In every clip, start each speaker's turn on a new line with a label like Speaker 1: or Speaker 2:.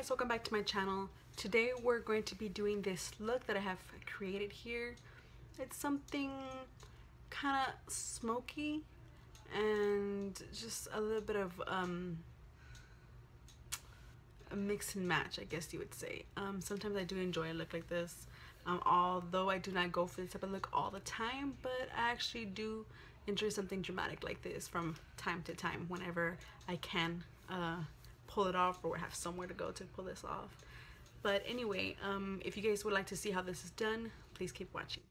Speaker 1: guys, welcome back to my channel. Today we're going to be doing this look that I have created here. It's something kind of smoky and just a little bit of a mix and match, I guess you would say. Sometimes I do enjoy a look like this, although I do not go for this type of look all the time, but I actually do enjoy something dramatic like this from time to time whenever I can pull it off or have somewhere to go to pull this off. But anyway, if you guys would like to see how this is done, please keep watching.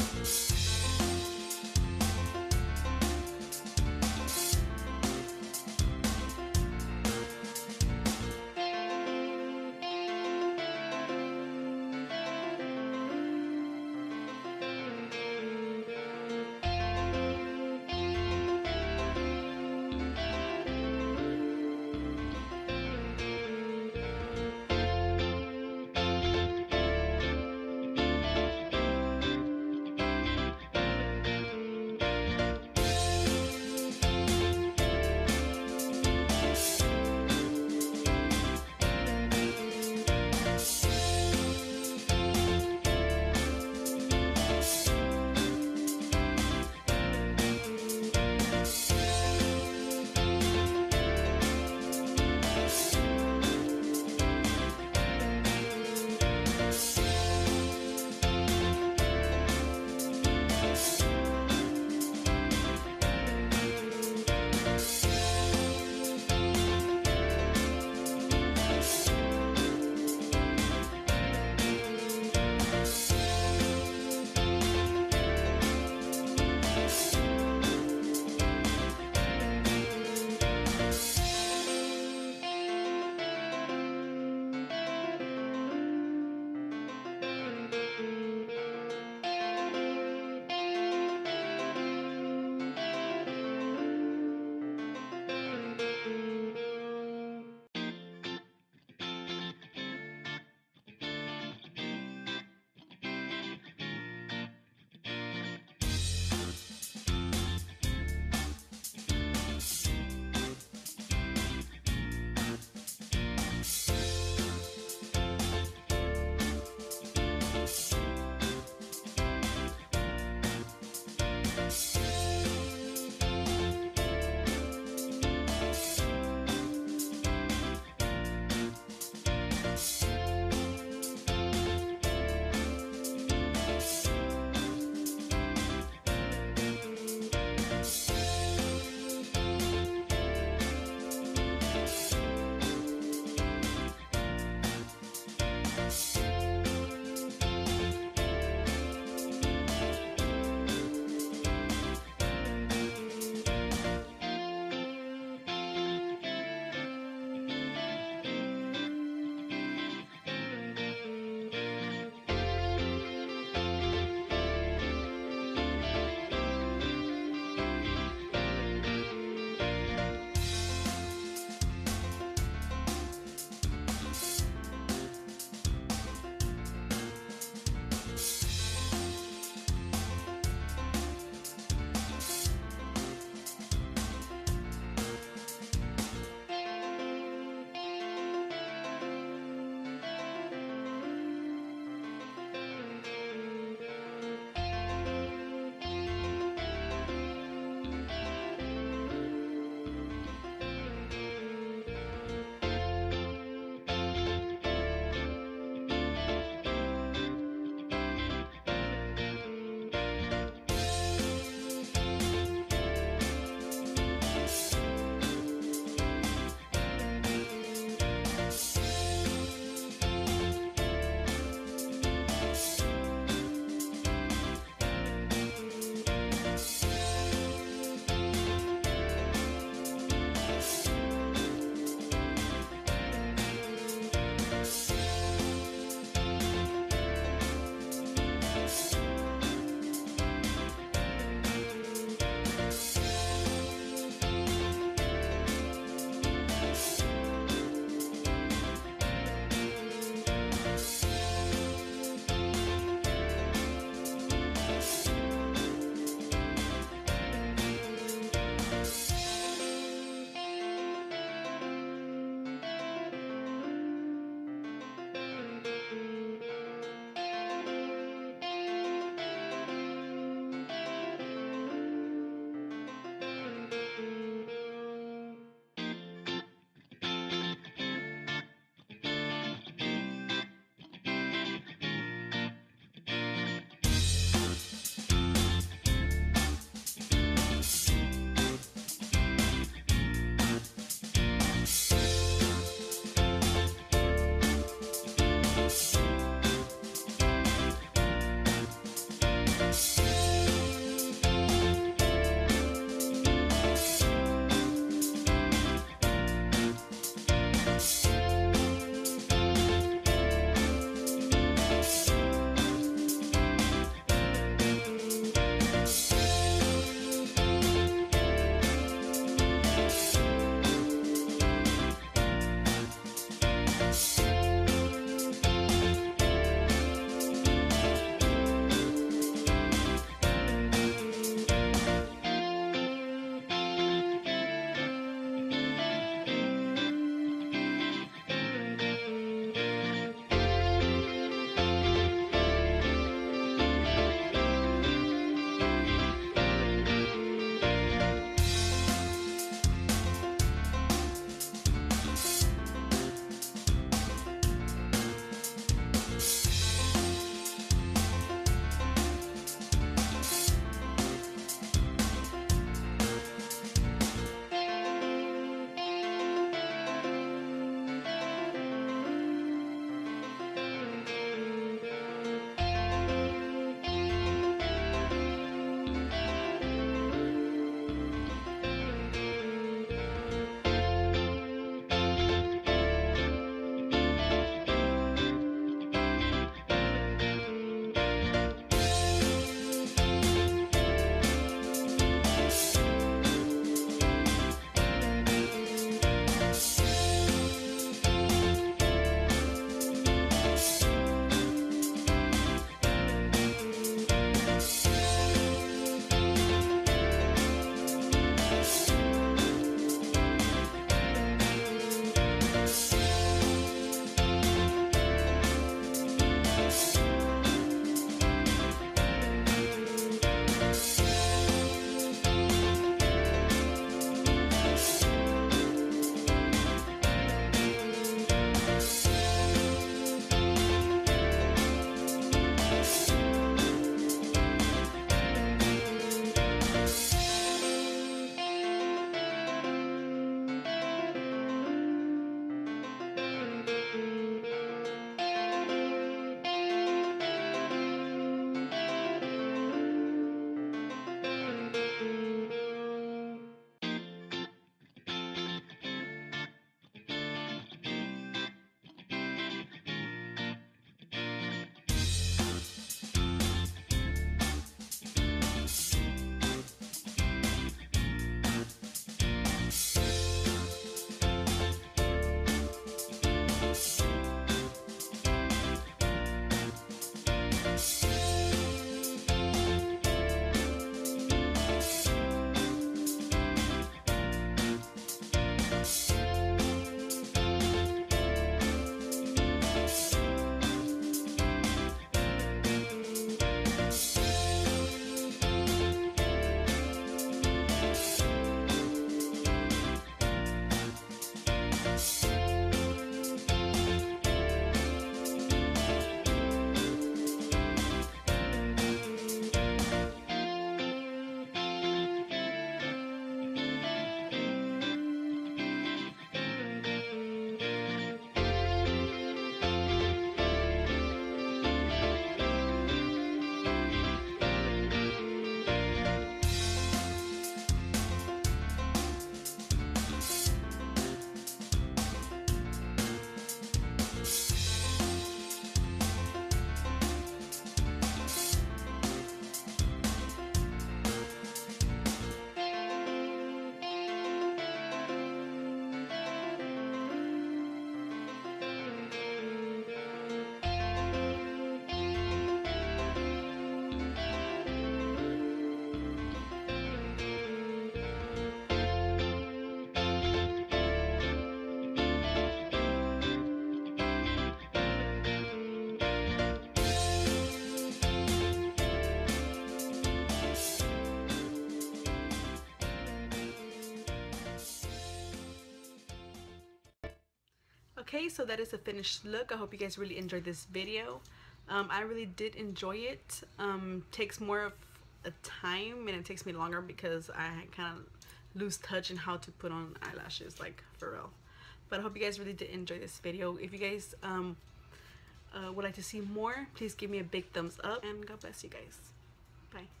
Speaker 1: Okay, so that is a finished look. I hope you guys really enjoyed this video. I really did enjoy it. Takes more of a time and it takes me longer because I kind of lose touch in how to put on eyelashes, like for real. But I hope you guys really did enjoy this video. If you guys would like to see more, please give me a big thumbs up, and God bless you guys. Bye.